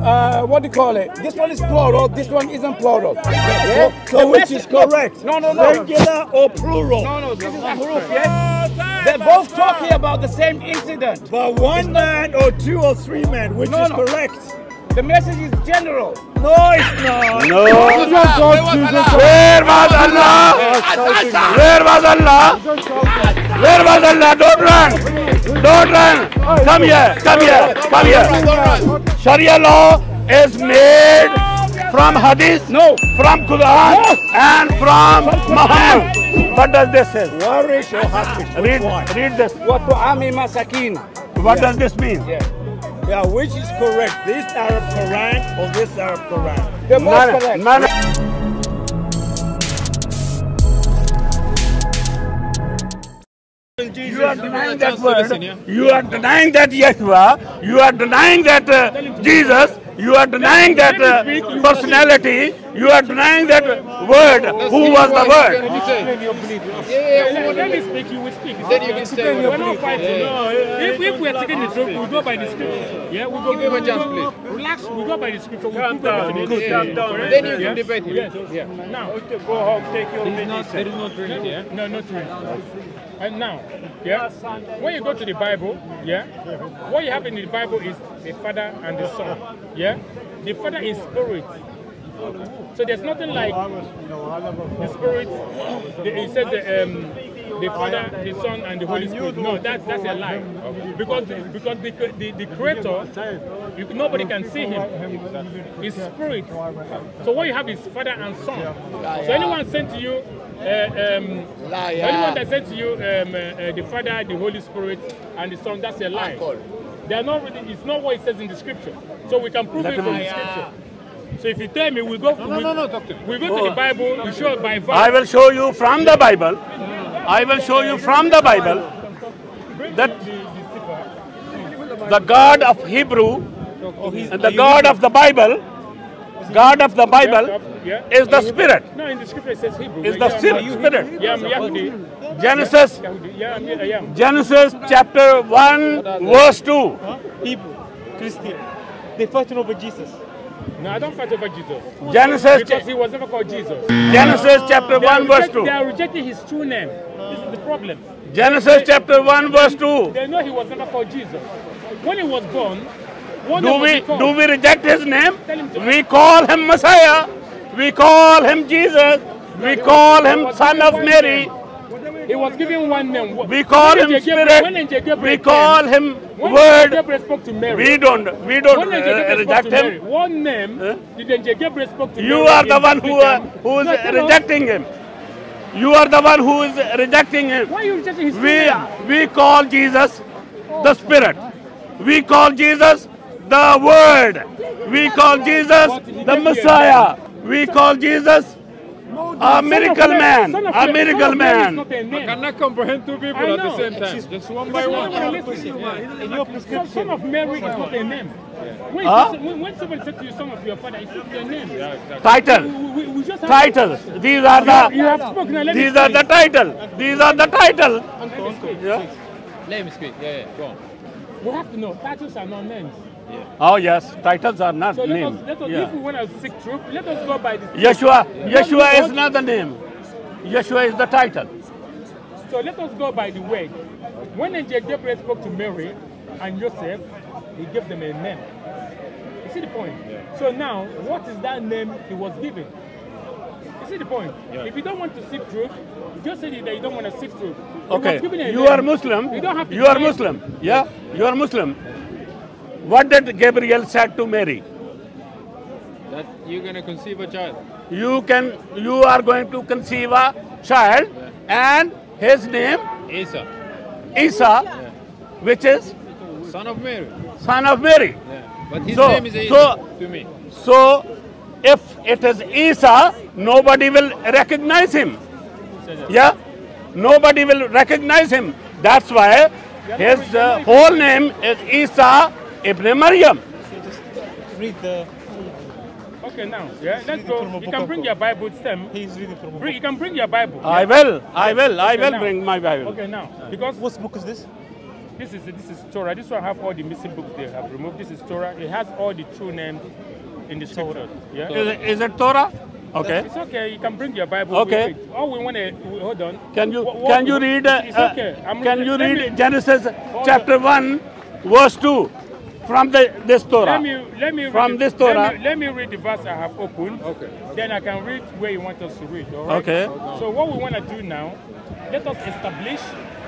what do you call it? This one is plural, this one isn't plural. Yeah? So which is correct? No. Singular or plural? No, this is a proof, yeah? They're both talking about the same incident. But one man or two or three men, which is correct? The message is general. No, it's not. No. Where was Allah? Where was Allah? Where was Allah? Don't run. Don't run. Come here. Sharia law is made from Hadith, from Quran, and from Muhammad. What does this say? Read this. What does this mean? Yeah, which is correct? This Arab Quran or this Arab Quran? They're both correct. You are denying that word. You are denying that Yeshua. You are denying that Jesus. You are denying that personality. You are denying that word. Who was the word? Let me speak, you will speak. Then you can say we're not fighting. If we are taking the truth, we'll go by the scripture. Yeah, we'll go by the scripture. Relax, we'll go by the scripture. Calm down. Then you can debate him. Yeah. Now, go home, take your medicine. There is no drink, yeah? No, not drink. And now, yeah, when you go to the Bible, yeah, what you have in the Bible is the Father and the Son, yeah? The Father is spirit. So there's nothing like the spirit, it says the Father, the Son, and the Holy Spirit. No, that's a lie. Because the Creator, nobody can see him. He's spirit. So what you have is Father and Son. So anyone sent to you, anyone that said to you the Father, the Holy Spirit, and the Son, that's a lie. They are not really, it's not what it says in the scripture. So we can prove it from the scripture. So if you tell me, we go to the Bible, you show it by verse. I will show you from the Bible. I will show you from the Bible that the God of Hebrew and the God of the Bible, is the Spirit. No, in the scripture it says Hebrew. Is the Spirit. Yeah, Yahudi. Genesis chapter 1 verse 2. Hebrew, Christian, they fighting over Jesus. No, I don't fight over Jesus. Genesis, because he was never called Jesus. Genesis chapter 1 verse 2. They are rejecting his true name. This is the problem. Genesis chapter 1 verse 2. They know he was never called Jesus. When he was born, do we reject his name? We call him Messiah. We call him Jesus. We call him Son of Mary. He was given one name. We call him Spirit. We call him Word. We don't reject him. One name. Gabriel spoke to you are the one who is rejecting him. You are the one who is rejecting him. Why are you rejecting his name? We call Jesus the Spirit. We call Jesus the Word. We call Jesus the Messiah. We call Jesus a miracle man. A miracle man. I cannot comprehend two people at the same time. Just one by one. Son of Mary is not a name. When somebody said to you, son of your father, it's not your name. Title. Titles. These are the. These are the title. These are the title. Let me speak. Yeah, go on. We have to know titles are not names. Yeah. Oh yes, titles are not names. Let us, if we want to seek truth, let us go by the. Yeshua is not the name. Yeshua is the title. So let us go by the word. When Angel Gabriel spoke to Mary and Joseph, he gave them a name. You see the point? Yeah. So now, what is that name he was given? You see the point? Yeah. If you don't want to seek truth, you just say that you don't want to seek truth. Okay, you are Muslim. You are Muslim. Yeah, you are Muslim. What did Gabriel said to Mary? That you're going to conceive a child. You are going to conceive a child, and his name Isa. Isa, which is son of Mary. Son of Mary. Yeah. But his name is Isa to me. So, if it is Isa, nobody will recognize him. Yeah, nobody will recognize him. That's why his whole name is Isa Ibn Maryam. Just read the. Okay, now, yeah, let's go. You can bring your Bible with them. He's reading from a book. You can bring your Bible. I will bring my Bible. Okay, now, because what book is this? This is Torah. This one have all the missing books they have removed. This is Torah. It has all the true names in the scriptures. Yeah. Is it Torah? Okay. It's okay. You can bring your Bible. Okay. All we want to hold on. Can you read? It's okay. Can you read Genesis chapter 1, verse 2 from this Torah? Let me from this Torah. Let me read the verse I have opened. Okay. Then I can read where you want us to read. All right? Okay. So what we want to do now, let us establish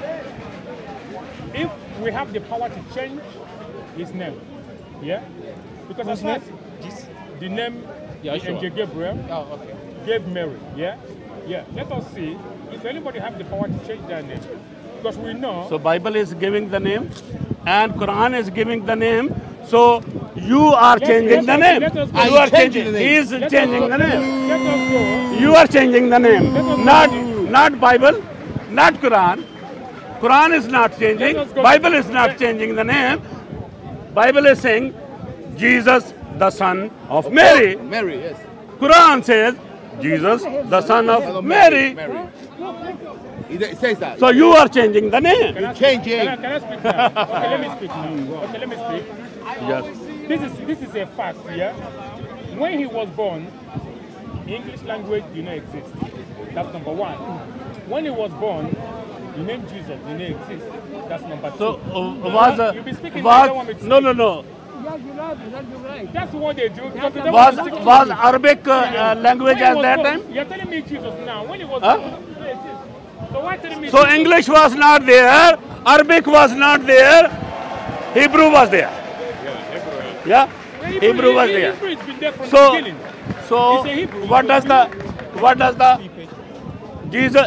if we have the power to change his name. Yeah. Because as far as the name Angel Gabriel gave Mary. Yeah. Yeah. Let us see if anybody have the power to change their name. Because we know. So Bible is giving the name, and Quran is giving the name. So you are changing the name. You are changing. He is changing the name. Let us go. You are changing the name. Not Bible, not Quran. Quran is not changing. Bible is not changing the name. Bible is saying Jesus, the son of Mary. Mary, yes. Quran says Jesus, the son of Mary. It says that. So you are changing the name. You're changing. Can I speak now? Okay, let me speak now. Okay, let me speak. Yes. This is a fact, yeah? When he was born, English language did not exist. That's number one. When he was born, the name Jesus did not exist. That's number two. So You'll be speaking was no. That's what they do. Was Arabic language at that time? You're telling me Jesus now. When he was born, it did not exist. So why telling me So English was not there, Arabic was not there, Hebrew was there. Yeah, Hebrew was there. Hebrew has been there from the beginning. So what does the Jesus,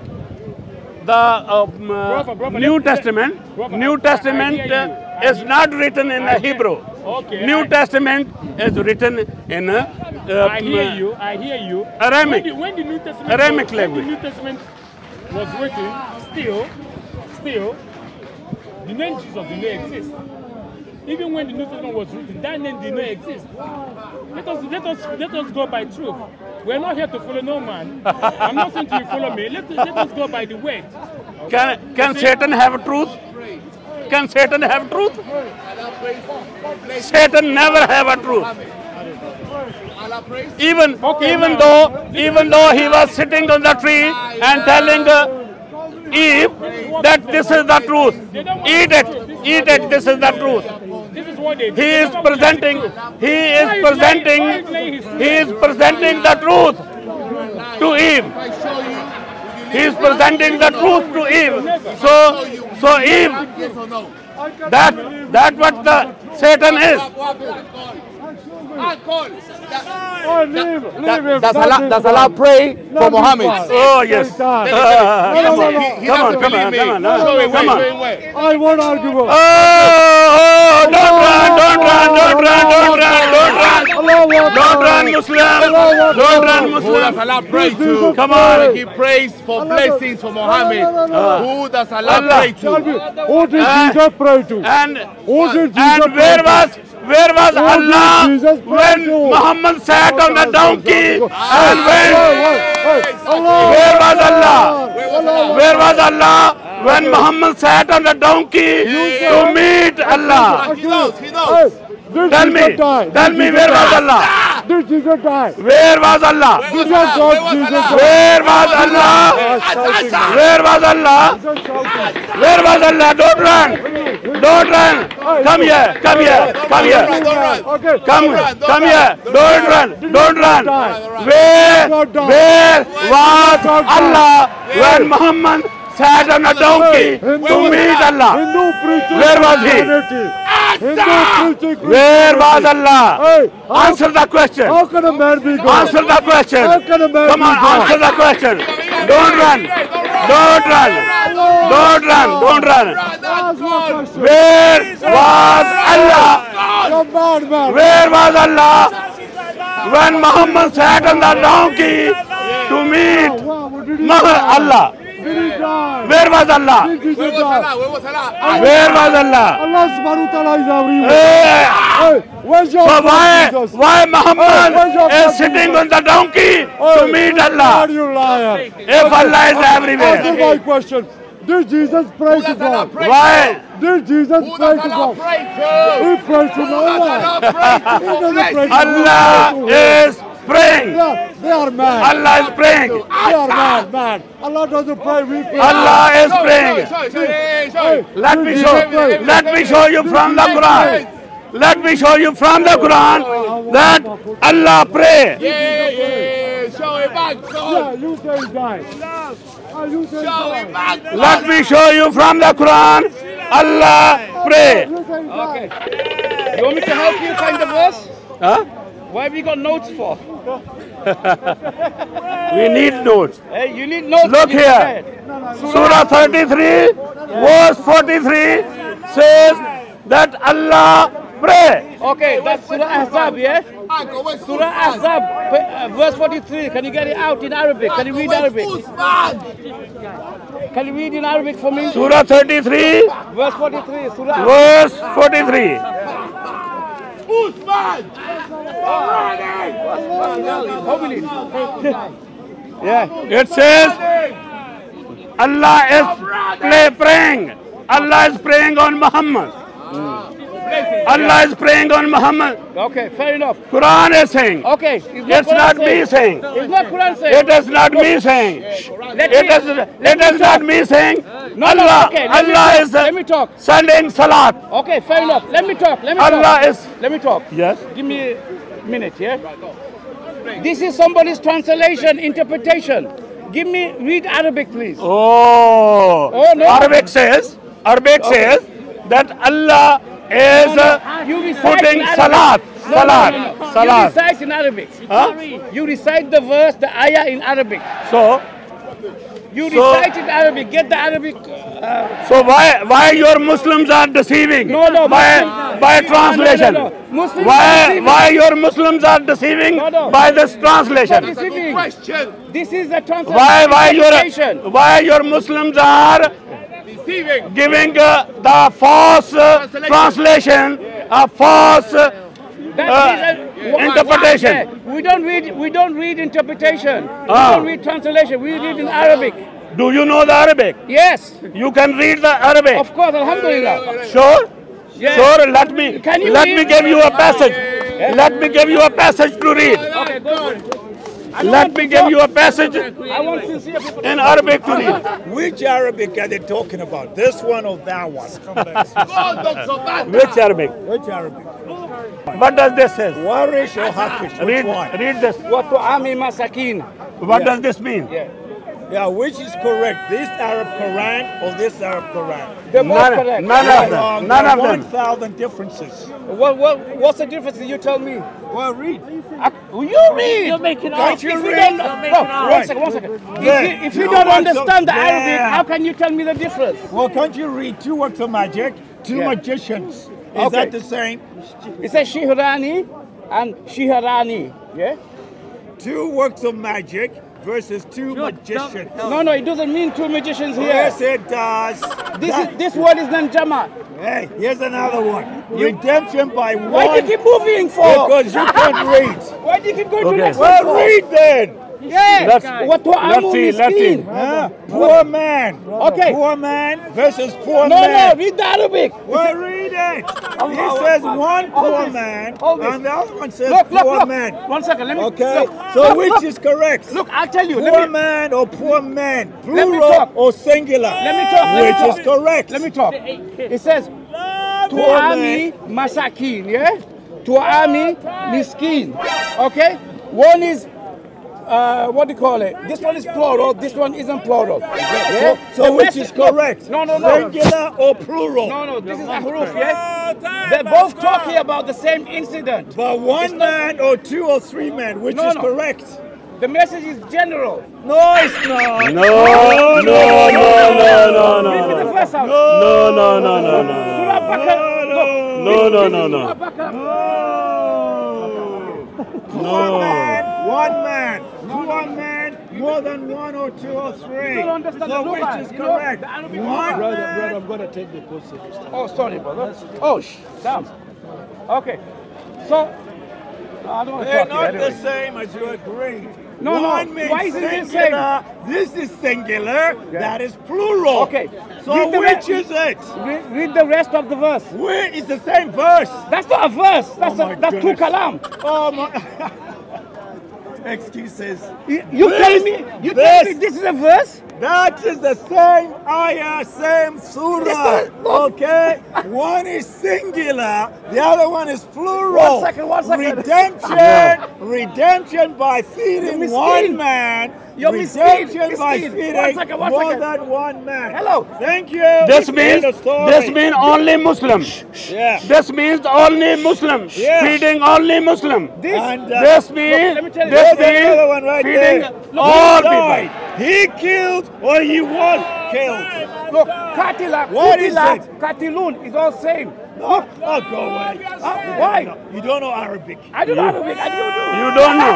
the New Testament is not written in Hebrew. Okay. New Testament is written in I hear you. Aramaic. When the New Testament Aramaic language. When the New Testament was written, still, the name Jesus did not exist. Even when the New Testament was written, that name did not exist. Let us go by truth. We're not here to follow no man. I'm not saying to you follow me. Let us go by the word. Can Satan have truth? Can Satan have truth? Satan never have a truth. Even though he was sitting on the tree and telling Eve that this is the truth. Eat it, this is the truth. This is what they do. He is presenting the truth to Eve. He is presenting the truth to Eve. So Eve, that what the Satan is. Does Allah pray for Muhammad? Oh yes. Come on. I won't argue. Oh, don't run, Muslim. Don't run, Muslim. Who does Allah pray to? Come on. He prays for blessings for Muhammad. Who does Allah pray to? Who did Jesus pray to? And where was Allah when Muhammad sat on the donkey? And where was Allah? Where was Allah when Muhammad sat on the donkey to meet Allah? He knows. Tell me, where was Allah? Did Jesus die? Where was Allah? Where was Allah? Where was Allah? Where was Allah? Don't run. Come here. Come here. Don't run. Where was Allah when Muhammad sat on a donkey to meet Allah? Where was he? Where was Allah? Answer the question. How can a man be God? Answer the question. How can a man Come on, be God? answer the question. Don't run. Where was Allah? Where was Allah when Muhammad sat on the donkey to meet Allah? Where was Allah? Where was Allah? Allah subhanahu wa ta'ala is everywhere. Where's your So why Muhammad is sitting on the donkey to meet Allah? You liar. If Allah is everywhere. Answer my question. Did Jesus pray to God? Why? Did Jesus pray to God? He prayed to no one. Allah is praying. They are mad. Allah is praying. They are mad. Allah doesn't pray, we pray. Allah is praying. Let me show you from the Quran. Let me show you from the Quran that Allah pray. Show it back, Yeah, you say guys. Let me show you from the Quran. Allah pray. Okay. You want me to help you find the verse? Huh? What have you got notes for? We need notes. Hey, you need notes. Look here. Surah 33, verse 43 says that Allah pray. Okay, that's Surah Ahzab, yeah? Surah Ahzab, verse 43. Can you get it out in Arabic? Can you read Arabic? Can you read in Arabic for me? Surah 33, Verse 43. Surah. verse 43. Usman! How many? Yeah. It says Allah is praying. Allah is praying on Muhammad. Allah is praying on Muhammad. Okay, fair enough. Quran is saying. Okay, It's not me saying. It's not Quran saying. It is not me saying. It is not me saying. Allah, okay, Allah is let me talk. sending salat. Okay, fair enough. Let me talk. Allah is. Let me talk. Yes. Give me a minute, yeah? This is somebody's translation, interpretation. Read Arabic, please. Oh. No. Arabic says that Allah is You recite putting in Arabic. salat. No. You recite in Arabic. Huh? You recite the verse, the ayah in Arabic. So Recite in Arabic. Get the Arabic. So why your Muslims are deceiving? No. By translation. No. Muslims Why your Muslims are deceiving by this translation? This is a translation. Why your Muslims are giving the false translation, a false interpretation? We don't read interpretation. We don't read translation. We read in Arabic. Do you know the Arabic? Yes. You can read the Arabic. Of course, alhamdulillah. Sure? Yes. Sure, let me give you a passage. Let me give you a passage to read. Okay, go. Let me give you a passage I want sincere people in Arabic to read. Which Arabic are they talking about? This one or that one? Which Arabic? Which Arabic? What does this say? Warish or Hafish? Which one? Read this. وَطُعَامِ مَسَاكِينَ. What does this mean? Yeah, which is correct? This Arab Quran or this Arab Quran? They're both correct. None of them. None of them. 1,000 differences. What's the difference? You tell me. Well, read. You read. You're making Can't you read? One second. If you don't understand the Arabic, how can you tell me the difference? Well, can't you read two works of magic, two magicians? Is that the same? It says Shihrani and Shihrani. Yeah? Two works of magic versus two magicians. No, it doesn't mean two magicians here. Yes, it does. This word is Nanjama. Hey, here's another one. Redemption by one. Why do you keep moving for? Because you can't read. Why do you keep going to next one? Well, read then. Yes. Let's see. Poor man. Okay. Poor man versus poor No, man. read the Arabic. Well, read it. He says one poor man, and the other one says Look. poor man. 1 second. Let me. Okay. So which is correct? Look, I'll tell you. Poor man or poor man? Let me Plural talk. or singular? Let me talk. Which is correct? Let me talk. It says Tu'ami Masakin, yeah? Tu'ami Miskin. Okay? One is what do you call it? This one is plural, this one isn't plural. Yeah? So which is correct? No. Singular or plural? No, this is a huruf, yeah? They're both talking about the same incident. But one man or two or three men, which is correct? The message is general. No, it's not. No. Repeat the first out. No. Surah Bakar. One man, poor man, more than one or two or three. You don't understand so the which Quran. is correct? Brother, I'm going to take the post. Oh, sorry, brother. Oh, damn. Okay. So, They're not the same as you agreed. No, One means why is it the singular, this is singular, that is plural. Okay. So which is it? Read the rest of the verse. Where is the same verse? That's not a verse. That's two kalam. Oh my. Excuses. You tell me this is a verse? That is the same ayah, same surah. Okay? One is singular, the other one is plural. One second. Redemption by feeding one man. Redemption by feeding more than one man. Hello. Thank you. This means only Muslims. Yeah. This means only Muslims. Yes. Feeding only Muslims. This means feeding all people. He killed or he was killed. Look, katila, What is it? katilun is all same. Look, oh, go away. Why? You don't know Arabic. I don't know Arabic. I do. You don't know.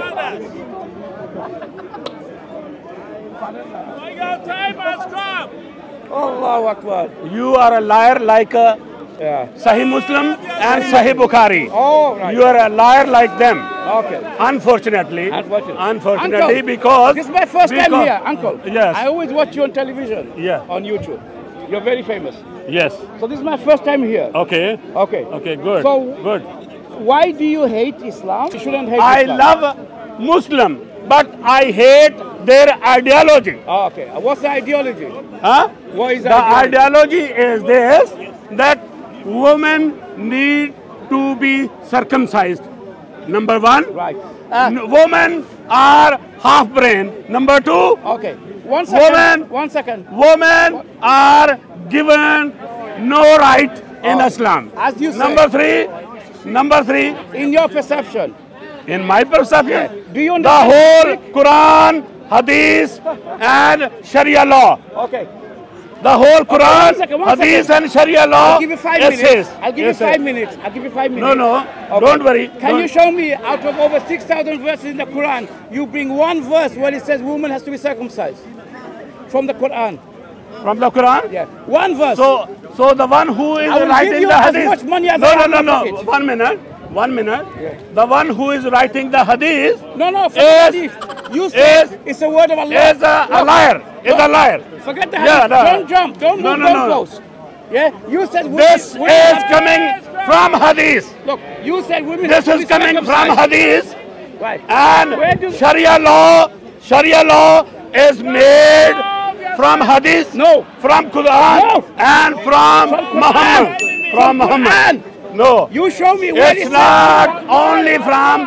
Time has come. Allahu Akbar. You are a liar like a Sahih Muslim and Sahih Bukhari. Oh, right. You are a liar like them. Okay. Unfortunately, Uncle, because this is my first time here, Uncle. Yes. I always watch you on television. Yeah. On YouTube. You're very famous. Yes. So this is my first time here. Okay. Okay. Okay. Good. So good. Why do you hate Islam? You shouldn't hate I Islam. love Muslim, but I hate their ideology. Oh, okay. What's the ideology? Huh? What is the ideology is this, that women need to be circumcised. Number one. Right. Women are half brain. Number two. Okay. One second. Women are given no right in Islam. As you say. Number three. In your perception. In my perception. Do you the understand? whole Quran, Hadith, and Sharia law. Okay. The whole Quran, one Hadith, second. and Sharia law. I'll give you 5 minutes. I'll give you 5 minutes. I'll give you 5 minutes. No, Okay. don't worry. Can you show me out of over 6,000 verses in the Quran, you bring one verse where it says woman has to be circumcised? From the Quran. From the Quran? Yeah. One verse. So the one who is writing the Hadith. As much money as No. 1 minute. Yeah. The one who is writing the Hadith. No. Hadith. You said it's a word of Allah. Is a liar. Is a liar. Forget the Hadith. Don't jump. Don't move. Don't close. Yeah. You said this is coming from Hadith. Look. You said women. This is coming from Hadith. Right. And Sharia law is made from Hadith. No. From Quran. No. And from Muhammad. From Muhammad. No. You show me where it's not only from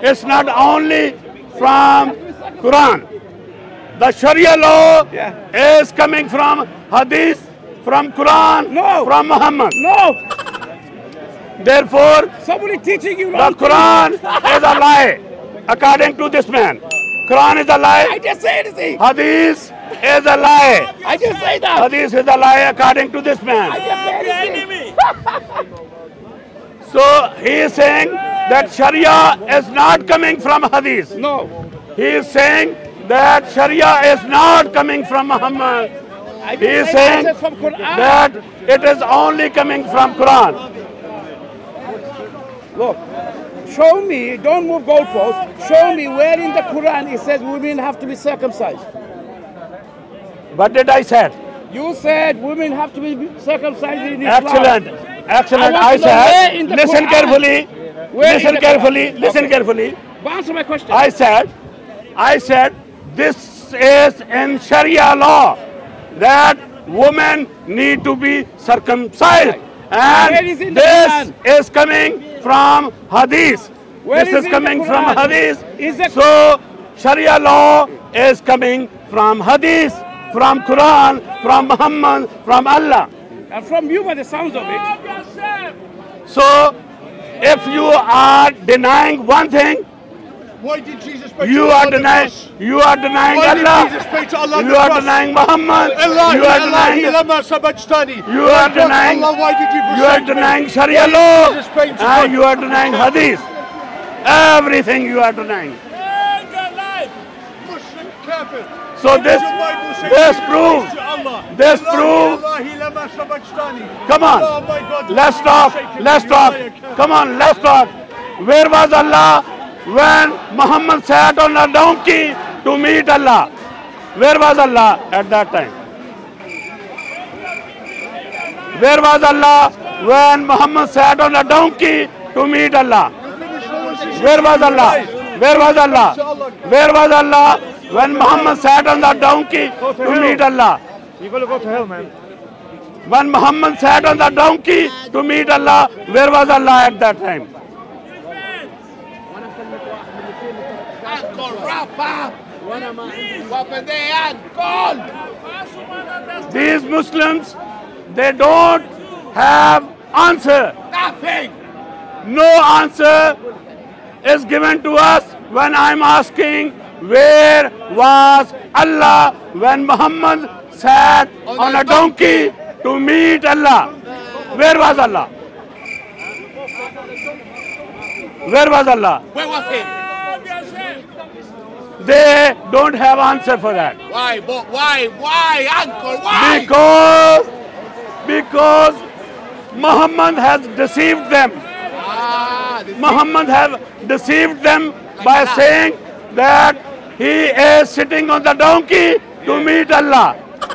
Quran. The Sharia law is coming from Hadith, from Quran, from Muhammad. No. Therefore, somebody teaching you the Quran is a lie, according to this man. Quran is a lie. I just say anything. Hadith is a lie. I just say that. Hadith is a lie, according to this man. I just say anything. So he is saying that Sharia is not coming from Hadith. No. He is saying that Sharia is not coming from Muhammad. He is saying that it is only coming from Quran. Look, show me, don't move goalposts, show me where in the Quran it says women have to be circumcised. What did I say? You said women have to be circumcised in Islam. Excellent. I said, listen carefully. Listen carefully. Answer my question. I said, this is in Sharia law that women need to be circumcised. And this is coming from Hadith. This is coming from Hadith. So Sharia law is coming from Hadith, from Quran, from Muhammad, from Allah. And from you by the sounds of it. So if you are denying one thing, why did Jesus pray you are denying Allah. You are denying Muhammad. You are denying Sharia law. And you are denying Hadith. Everything you are denying. So this proves. Come on, let's talk. Come on, let's talk. Where was Allah when Muhammad sat on a donkey to meet Allah? Where was Allah at that time? Where was Allah when Muhammad sat on a donkey to meet Allah? Where was Allah? Where was Allah? Where was Allah when Muhammad sat on the donkey to meet Allah? You're going to go to hell, man. When Muhammad sat on the donkey to meet Allah, where was Allah at that time? These Muslims, they don't have answer. Nothing. No answer is given to us when I'm asking, where was Allah when Muhammad sat on a donkey to meet Allah? Where was Allah? Where was Allah? Where was he? They don't have answer for that. Why? But why? Why, uncle? Why? Because Muhammad has deceived them. Muhammad has deceived them by saying that he is sitting on the donkey to meet Allah.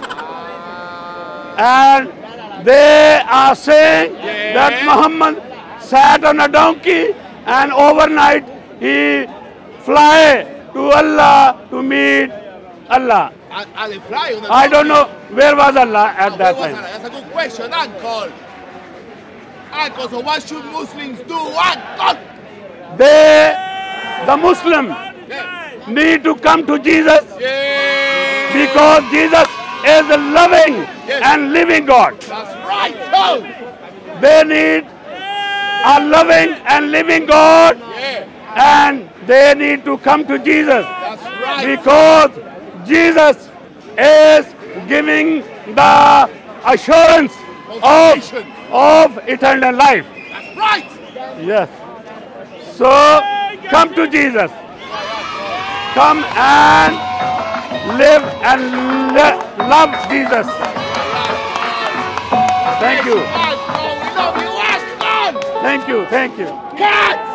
And they are saying that Muhammad sat on a donkey and overnight he fly to Allah to meet Allah. I don't know where was Allah at that time. That's a good question, uncle. Uncle, so what should Muslims do, uncle? The Muslims need to come to Jesus because Jesus is a loving and living God. That's right, too. They need a loving and living God, and they need to come to Jesus. That's right. Because Jesus is giving the assurance of eternal life. That's right. Yes. So come to Jesus. Come and live and love Jesus. Thank you. We love you, Ashton. Thank you. Thank you. Cut.